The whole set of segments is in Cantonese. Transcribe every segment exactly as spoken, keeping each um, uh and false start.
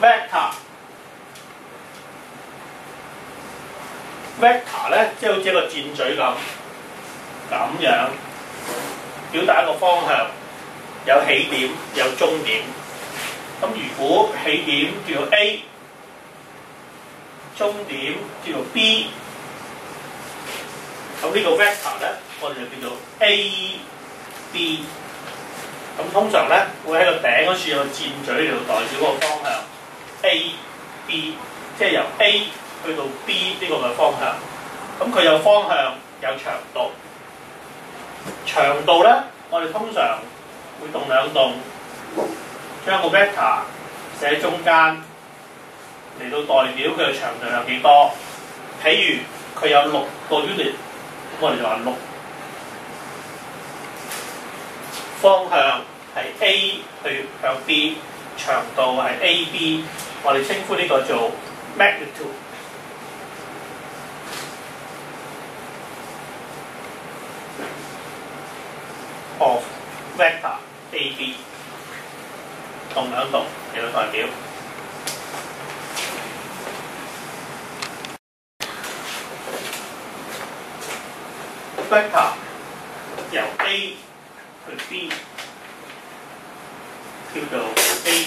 vector vector 咧，即係好似一個箭嘴咁，咁樣表達一個方向，有起點，有終點。咁如果起點叫做 A， 終點叫做 B， 咁呢個 vector 咧，我哋就叫做 A B。咁通常咧會喺個頂嗰處有個箭嘴嚟到代表個方向 A B， 即係由 A 去到 B 呢個嘅方向。咁佢有方向有長度，長度咧我哋通常會動兩動，將個 vector 寫喺中間嚟到代表佢嘅長度有幾多。譬如佢有六個 unit， 我哋就話六。方向係 A 去向 B， 長度係 A B， 我哋稱呼呢個做 magnitude。of vector A B， 動兩動嚟到代表。vector 由 A去 B 叫做 A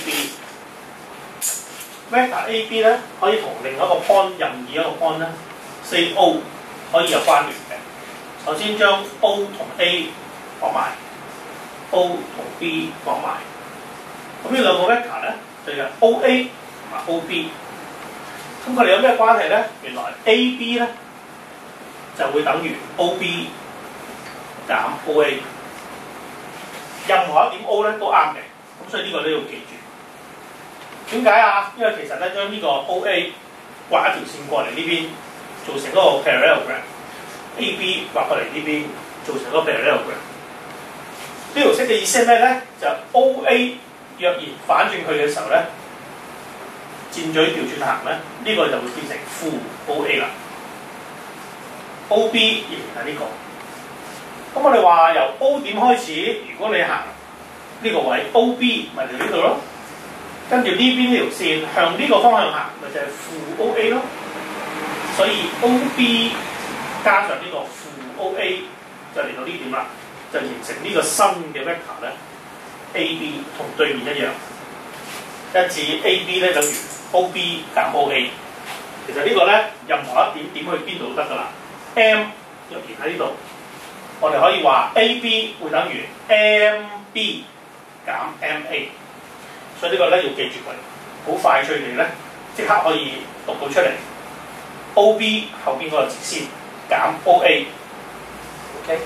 B。vector A B 咧可以同另一個 point 任意一個 point 咧 ，say O 可以有關聯嘅。首先將 O 同 A 放埋 ，O 同 B 放埋。咁呢兩個 vector 咧就係 O A 同埋 O B。咁佢哋有咩關係咧？原來 A B 咧就會等於 O B 減 O A。任何一點 O 咧都啱嘅，咁所以呢個都要記住。點解啊？因為其實咧將呢個 O A 畫一條線過嚟呢邊，做成嗰個 parallelogram；A B 畫過嚟呢邊，做成嗰個 parallelogram。呢條式嘅意思係咩咧？就 O A 若然反轉佢嘅時候咧，箭嘴調轉行咧，呢、這個就會變成負 O A 啦。O B 仍然係呢、這個。咁我哋話由 O 點開始，如果你行呢個位 O B 咪就呢度咯，跟住呢邊呢條線向呢個方向行，咪就係負 O A 咯。所以 O B 加上呢個負 O A 就嚟到呢點啦，就形成呢個新嘅 vector 咧 A B 同對面一樣，因此 A B 咧等於 O B 減 O A。其實呢個咧任何一點點去邊度都得㗎啦。M 若然喺呢度。我哋可以話 A B 會等於 M B 減 M A， 所以呢個咧要記住佢，好快脆地咧即刻可以讀到出嚟。O B 後邊嗰個直線減 O A，OK？、Okay?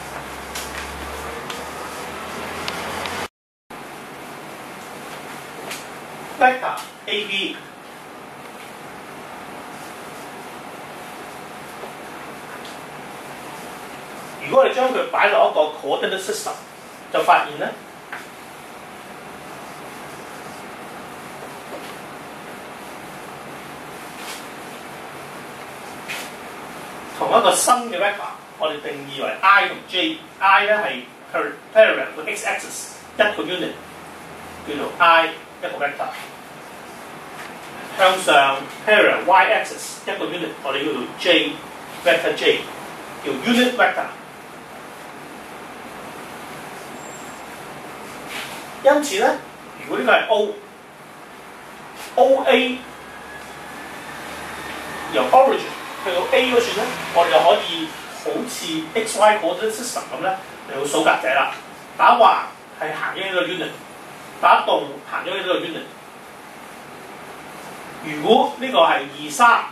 vector A B。如果我哋將佢擺落一個 coordinate system， 就發現咧，同一個新嘅 vector， 我哋定義為 I 同 J。I 咧係 parallel 個 x axis 一個 unit， 叫做 I 一個 vector。向上 parallel y axis 一個 unit， 我哋叫做 J vector J， 叫 unit vector。因此咧，如果呢個係 O，O A 由 origin 去到 A 嗰處咧，我哋就可以好似 X Y coordinate system 咁咧嚟到數格仔啦。打橫係行咗呢個 unit， 打戙行咗呢個 unit。如果呢個係二三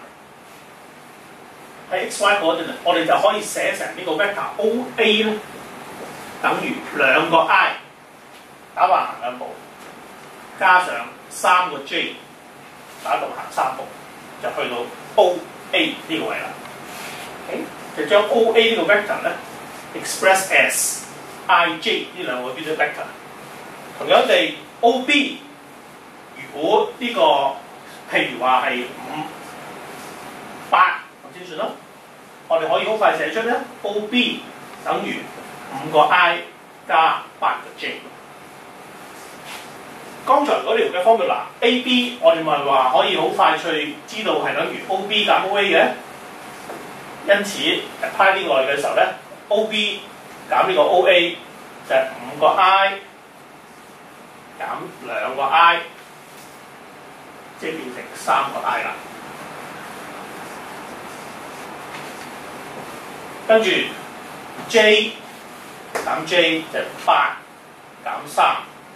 係 X Y coordinate， 我哋就可以寫成呢個 vector O A 咧等於兩個 I。打橫行兩步，加上三個 J， 打戙行三步，就去到 O A 呢個位啦。Okay? 就將 O A 呢個 vector 咧 express as I J 呢兩個 unit vector。同樣地 O B， 如果呢、這個譬如話係五八咁先算咯，我哋可以好快寫出咧 O B 等於五個 I 加八個 J。 剛才嗰條嘅 formula A B， 我哋咪話可以好快脆知道係等於 O B 減 O A 嘅，因此 apply 呢個嚟嘅時候咧 ，O B 減呢個 O A 就係五個 I 減兩個 I， 即係變成三個 I 啦。跟住 J 減 J 就係八減三。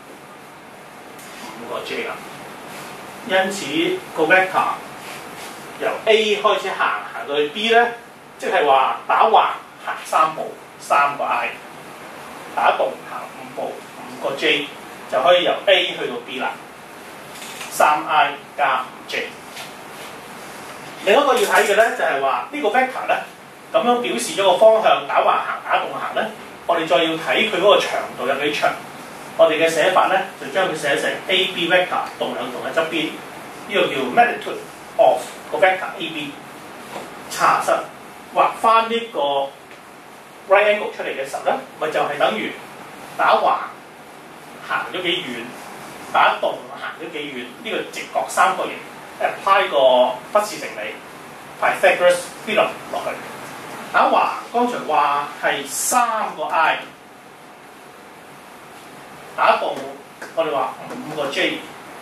五個 J 啦，因此個 vector 由 A 開始行行到去 B 咧，即係話打橫行三步，三個 I， 打戙行五步，五個 J 就可以由 A 去到 B 啦，三 I 加五 J。另一個要睇嘅咧就係話呢個 vector 咧咁樣表示咗個方向，打橫行打戙行咧，我哋再要睇佢嗰個長度有幾長。我哋嘅寫法咧，就將佢寫成 A B vector 動兩動嘅側邊，呢、這個叫 magnitude of 個 vector A B。查實畫翻呢個 right angle 出嚟嘅時候咧，咪就係等於打橫行咗幾遠，打戙行咗幾遠，呢、這個直角三角形 apply 個畢氏定理 Pythagoras theorem 落去。打橫剛才話係三個 I。打戙我哋話五個 J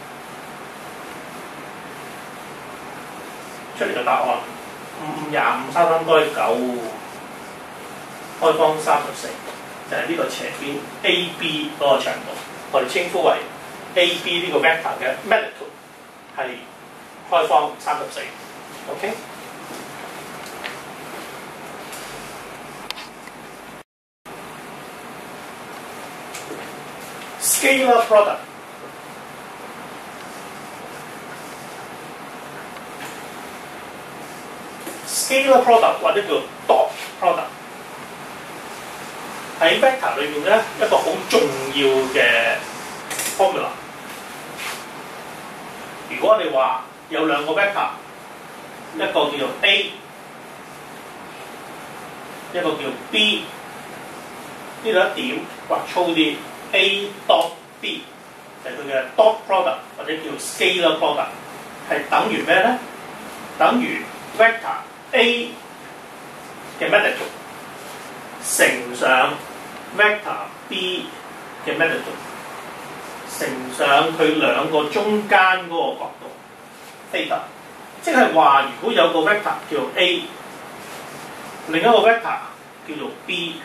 出嚟嘅答案，五廿五三三該九，開方三十四，就係、是、呢個斜邊 A B 嗰個長度，我哋稱呼為 A B 呢個 vector 嘅 magnitude 係開方三十四 ，OK。Scalar product， scalar product 或者叫 dot product 喺 vector 裏面咧一個好重要嘅 formula。如果我哋話有兩個 vector， 一個叫做 A， 一個叫 B， 呢度一點畫粗啲。A dot B 就係佢嘅 dot product 或者叫 scalar product， 係等於咩咧？等於 vector A 嘅 magnitude 乘上 vector B 嘅 magnitude 乘上佢兩個中間嗰個角度 theta， 即係話如果有個 vector 叫做 A， 另一個 vector 叫做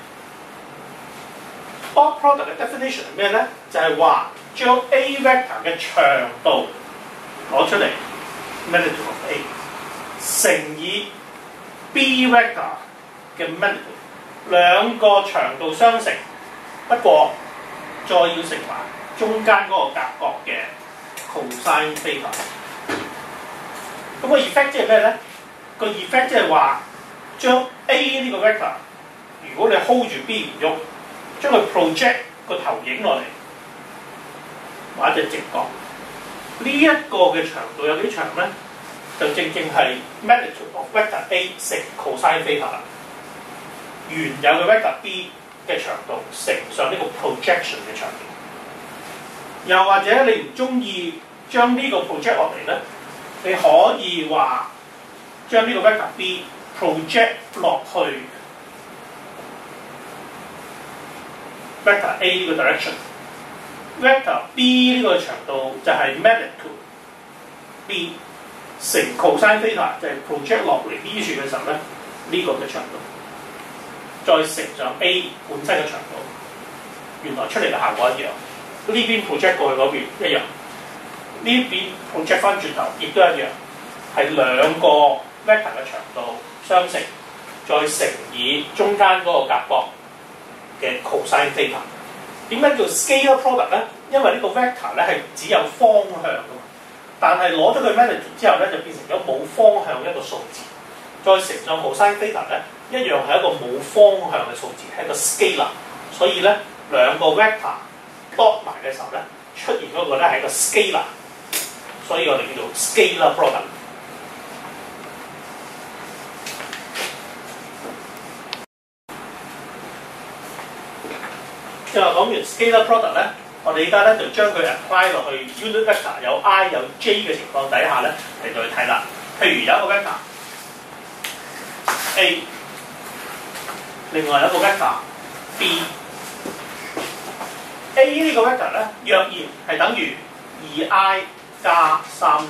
B。Dot product 嘅 definition 係咩咧？就係話將 A vector 嘅長度攞出嚟 magnitude of A 乘以 B vector 嘅 magnitude， 兩個長度相乘，不過再要乘埋中間嗰個夾角嘅 cosine theta。咁個 effect 即係咩咧？個 effect 即係話將 A 呢個 vector， 如果你 hold 住 B 唔喐，將佢 project 個投影落嚟，畫一隻直角。呢、這、一個嘅長度有幾長咧？就正正係 magnitude of vector A 乘 cosine theta 啦。原有嘅 vector B 嘅長度乘上呢個 projection 嘅長度。又或者你唔中意將呢個 project 落嚟咧，你可以話將呢個 vector B project 落去vector A 呢個 direction，vector B 呢個長度就係 magnitude B 乘 cosine theta， 就係 project 落嚟呢處嘅時候咧，呢、呢個嘅長度，再乘上 A 本身嘅長度，原來出嚟嘅效果一樣。呢邊 project 過去嗰邊一樣，呢邊 project 翻轉頭亦都一樣，係兩個 vector 嘅長度相乘，再乘以中間嗰個夾角嘅 cosine theta。點解叫 scalar product 咧？因為呢個 vector 咧係只有方向㗎嘛，但係攞咗佢 magnitude 之後咧，就變成咗冇方向一個數字，再乘上 cosine theta 咧，一樣係一個冇方向嘅數字，係一個 scalar。所以咧，兩個 vector dot 埋嘅時候咧，出現嗰個咧係一個 scalar， 所以我哋叫做 scalar product。即係講完 scalar product 咧， 我哋而家咧就將佢 apply 落去 unit vector 有 I 有 J 嘅情況底下咧嚟到去睇啦。譬如有一個 vector A， 另外有一個 vector B。A 呢個 vector 咧，若然係等於二 I 加三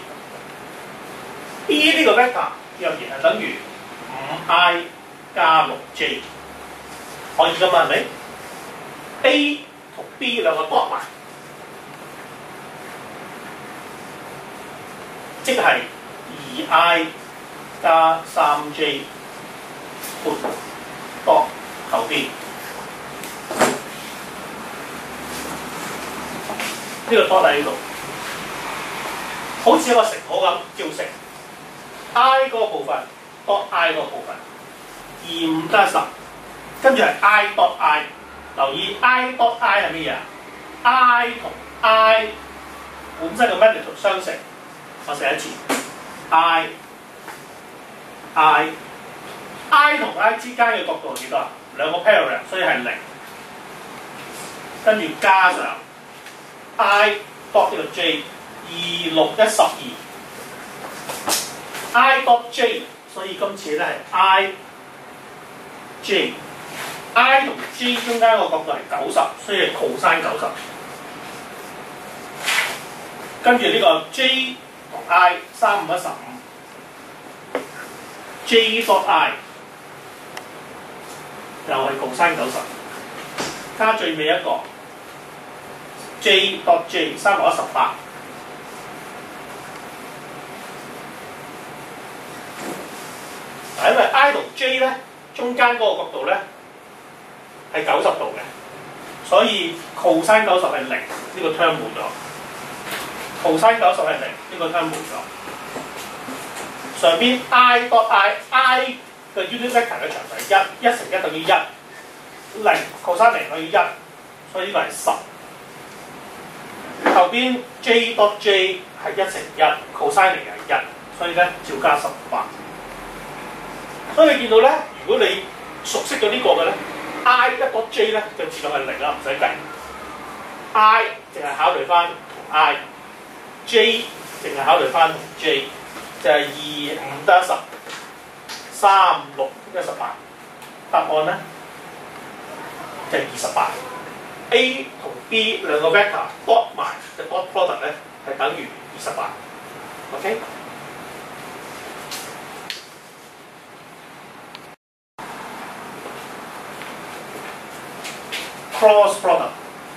J。B 呢個 vector 若然係等於五 I 加六 J， 可以㗎嘛？係咪 ？A 同 B 兩個多埋，即係二 I 加三 J 撥多後邊。呢個多喺呢度，好似一個乘號咁，照乘 I 嗰個部分多 I 嗰個部分，二五加十，跟住係 I dot I。留意 I dot I 係乜嘢啊 ？I 同 I 本身嘅 magnitude 相乘，我寫一次 I I I 同 I 之間嘅角度係幾多啊？兩個 parallel， 所以係零，跟住加上 I dot 呢個 J 二六一十二 I dot J， 所以今次咧係 I J I 同 J 中間個角度係九十，所以係 cosine 九十。跟住呢個 J 同 I 三五一十五 J dot I 又係 cosine 九十，加最尾一個 J dot J 三六一十八。嗱，因為 I 同 J 咧中間嗰個角度咧係九十度嘅，所以 cosine 九十係零，呢個 term 冇咗。cosine 九十係零，呢個 term 冇咗。上邊 I dot I I 嘅 unit vector 嘅長度係一，一乘一等於一，零 cosine 零等於一，所以呢個係十。後邊 J dot J 係一乘一 ，cosine 零係一，所以咧照加十八。所以你見到咧，如果你熟悉咗呢個嘅咧 ，I 一 dot J 咧就自動係零啦，唔使計。I 淨係考慮翻同 I，J 淨係考慮翻同 J， 就係二五得十，三六一十八。答案咧就係二十八。A 同 B 兩個 vector dot 埋嘅 dot product 咧係等於二十八。OK？ cross product。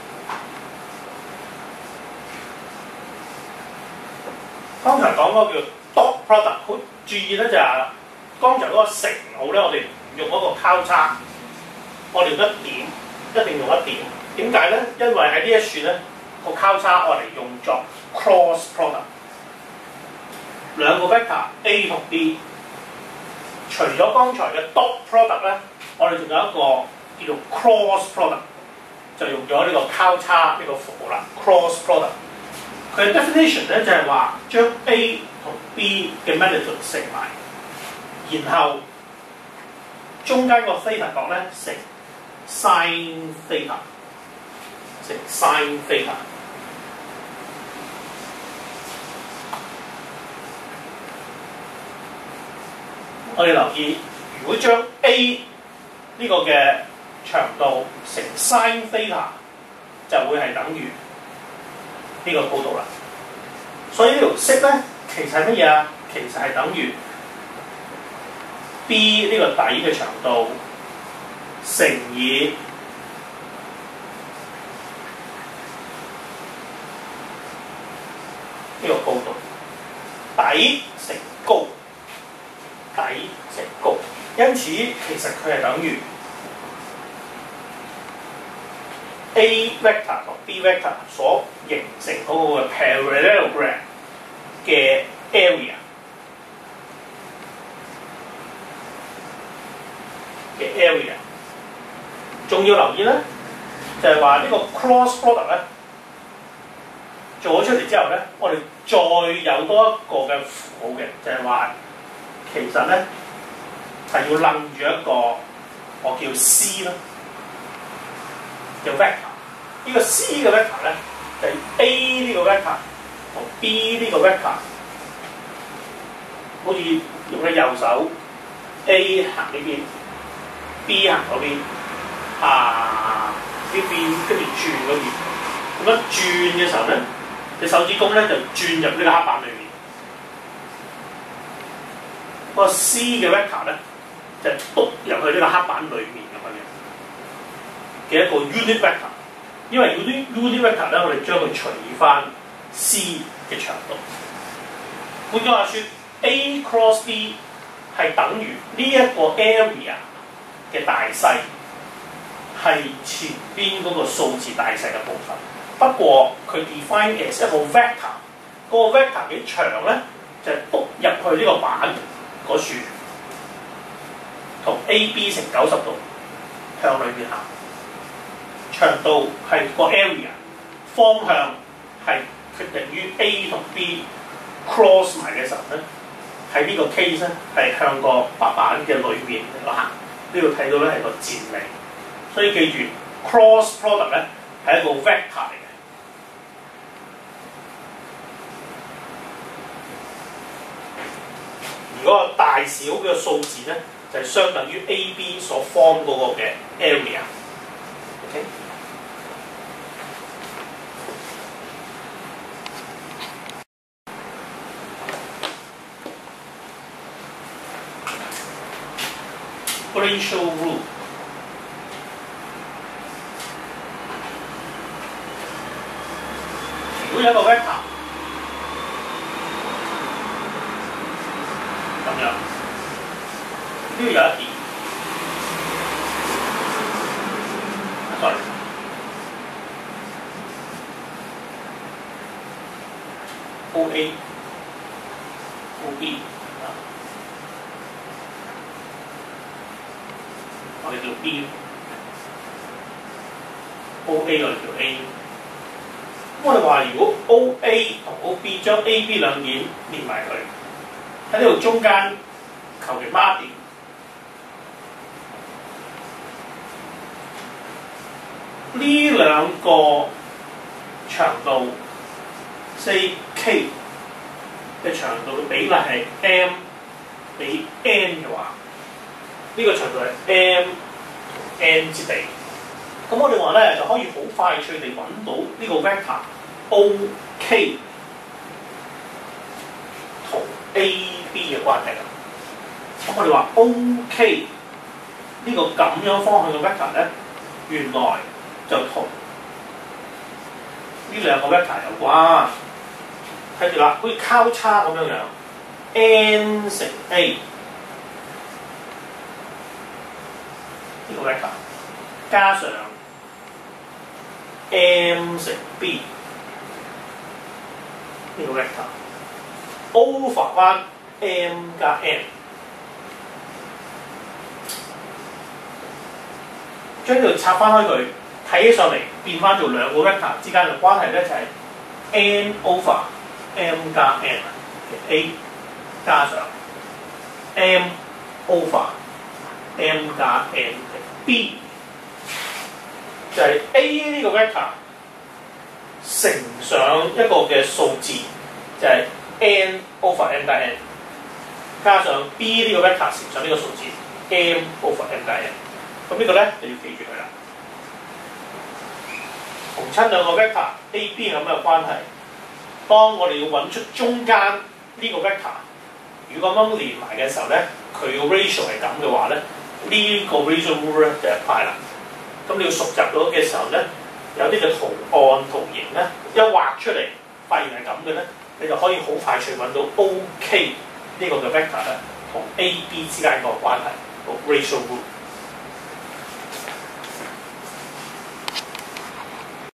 剛才講嗰個叫 dot product， 好注意咧就係剛才嗰個乘號咧，我哋唔用嗰個交叉，我哋用一點，一定用一點。點解咧？因為喺呢一處咧個交叉我哋用作 cross product， 兩個 vector A 同 B， 除咗剛才嘅 dot product 咧，我哋仲有一個叫做 cross product， 就用咗呢個交叉呢個符號啦 ，cross product。佢嘅 definition 咧就係話將 A 同 B 嘅 magnitude 乘埋，然後中間個 theta 角咧乘 sin theta。乘 sin theta， 我哋留意，如果將 A 呢個嘅長度乘 sin theta， 就會係等於呢個高度啦。所以呢條式咧，其實係乜嘢啊？其實係等於 B 呢個底嘅長度乘以呢個高度，底乘高，底乘高，因此其實佢係等於 A vector 同 B vector 所形成嗰個 parallelogram 嘅 area 嘅 area。仲要留意咧，就係話呢個 cross product 咧。做咗出嚟之後咧，我哋再有多一個嘅符號嘅，就係、是、話其實咧係要楞住一個我叫 C 啦，叫 vector。 呢個 C 嘅 vector 咧就係 A 呢個 vector 同 B 呢個 vector， 好似用你右手 A 行呢邊 ，B 行嗰邊，啊呢邊跟住轉嗰邊，咁樣轉嘅時候咧，隻手指公咧就轉入呢個黑板裏面。個 C 嘅 vector 咧就篤入去呢個黑板裏面咁樣嘅一個 unit vector， 因為 unit unit vector 咧，我哋將佢除以翻 C 嘅長度。換句話說 ，A cross B 係等於呢一個 area 嘅大細係前邊嗰個數字大細嘅部分。不過佢 define as 一個 vector， 嗰個 vector 嘅長咧就係篤入去呢個板嗰處，同 A B 成九十度向裏面行，長度係個 area， 方向係決定於 A 同 B cross 埋嘅時候咧，喺呢個 case 咧係向個白板嘅裏面嚟行。呢度睇到咧係個箭尾，所以記住 cross product 咧係一個 vector 嚟嘅。嗰個大小嘅數字咧，就係、是、相等於 A B 所 form 嗰個嘅 area。OK。Potential rule。如果有一個 vector。咁樣，呢度有一點 ，sorry， O A、O B 啊，我哋叫 B，O A 我哋叫 A。咁我哋話如果 O A 同 O B 將 A B 兩點連埋佢。喺呢度中間求其孖點，呢兩個長度四 K 嘅長度嘅比例係 M 比 N 嘅話，呢、這個長度係 M 同 N 之比。咁我哋話咧就可以好快脆地揾到呢個 vector O K 同 A B 嘅關係啦。咁我哋話 O K 呢個咁樣方向嘅 vector 咧，原來就同呢兩個 vector 有關。睇住啦，好似交叉咁樣樣 ，N 乘 A 呢個 vector 加上 M 乘 B 呢個 vector。over 翻 M 加 N， 將呢度拆翻開佢，睇起上嚟變翻做兩個 vector 之間嘅關係咧，就係、是、N over M 加 N 嘅 A 加上 M over M 加 N 嘅 B， 就係 A 呢個 vector 乘上一個嘅數字，就係、是N over M 加 N， 加上 B 呢個 vector 乘上呢個數字 M over M 加 N， 咁呢個咧就要記住佢啦。同親兩個 vector A、B 有咩關係？當我哋要揾出中間呢個 vector， 如果咁樣連埋嘅時候咧，佢個 ratio 係咁嘅話咧，呢、這個 ratio rule 咧就 apply 啦。咁你要熟習到嘅時候咧，有啲嘅圖案圖形咧，一畫出嚟發現係咁嘅咧。你就可以好快脆揾到 O K 呢個嘅 vector 咧同 A B 之間個關係個 ratio rule。